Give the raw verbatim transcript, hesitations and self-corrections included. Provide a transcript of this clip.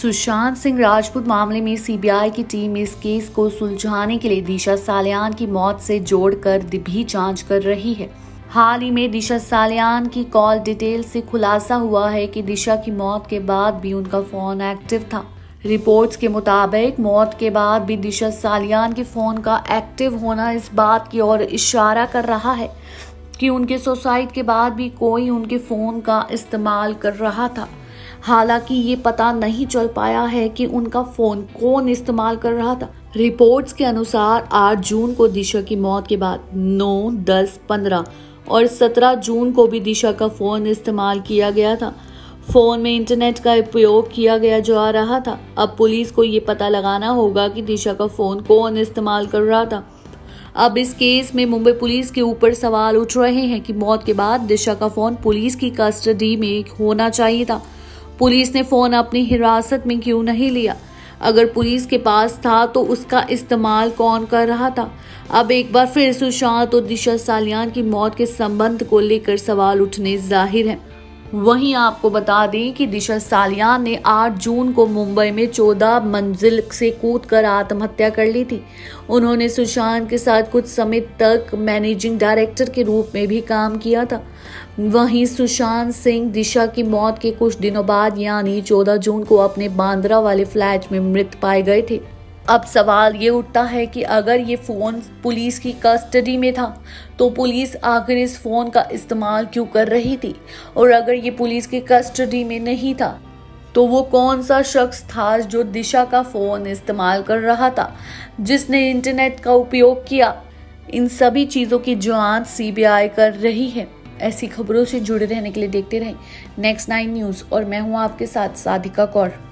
सुशांत सिंह राजपूत मामले में सीबीआई की टीम इस केस को सुलझाने के लिए दिशा सालियान की मौत से जोड़कर भी जांच कर रही है। हाल ही में दिशा सालियान की कॉल डिटेल से खुलासा हुआ है कि दिशा की मौत के बाद भी उनका फोन एक्टिव था। रिपोर्ट्स के मुताबिक मौत के बाद भी दिशा सालियान के फोन का एक्टिव होना इस बात की ओर इशारा कर रहा है कि उनके सुसाइड के बाद भी कोई उनके फोन का इस्तेमाल कर रहा था। हालांकि ये पता नहीं चल पाया है कि उनका फोन कौन इस्तेमाल कर रहा था। रिपोर्ट्स के अनुसार आठ जून को दिशा की मौत के बाद नौ, दस, पंद्रह और सत्रह जून को भी दिशा का फोन इस्तेमाल किया गया था। फोन में इंटरनेट का उपयोग किया गया जा रहा था। अब पुलिस को ये पता लगाना होगा कि दिशा का फोन कौन इस्तेमाल कर रहा था। अब इस केस में मुंबई पुलिस के ऊपर सवाल उठ रहे हैं कि मौत के बाद दिशा का फोन पुलिस की कस्टडी में होना चाहिए था। पुलिस ने फोन अपनी हिरासत में क्यों नहीं लिया? अगर पुलिस के पास था तो उसका इस्तेमाल कौन कर रहा था? अब एक बार फिर सुशांत और दिशा सालियान की मौत के संबंध को लेकर सवाल उठने जाहिर हैं। वहीं आपको बता दें कि दिशा सालियान ने आठ जून को मुंबई में चौदह मंजिल से कूदकर आत्महत्या कर ली थी। उन्होंने सुशांत के साथ कुछ समय तक मैनेजिंग डायरेक्टर के रूप में भी काम किया था। वहीं सुशांत सिंह दिशा की मौत के कुछ दिनों बाद यानी चौदह जून को अपने बांद्रा वाले फ्लैट में मृत पाए गए थे। अब सवाल ये उठता है कि अगर ये फोन पुलिस की कस्टडी में था तो पुलिस आखिर इस फोन का इस्तेमाल क्यों कर रही थी? और अगर ये पुलिस की कस्टडी में नहीं था तो वो कौन सा शख्स था जो दिशा का फोन इस्तेमाल कर रहा था, जिसने इंटरनेट का उपयोग किया? इन सभी चीजों की जांच सीबीआई कर रही है। ऐसी खबरों से जुड़े रहने के लिए देखते रहें नेक्स्ट नाइन न्यूज और मैं हूं आपके साथ साधिका कौर।